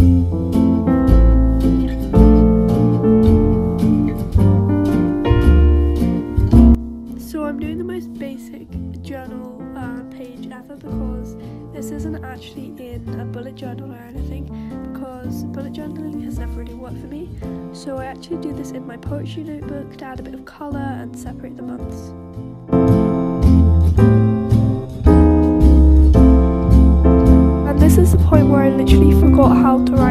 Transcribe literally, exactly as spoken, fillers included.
So I'm doing the most basic journal uh, page ever because this isn't actually in a bullet journal or anything, because bullet journaling has never really worked for me. So I actually do this in my poetry notebook to add a bit of colour and separate the months. And this is the point where I literally forgot how to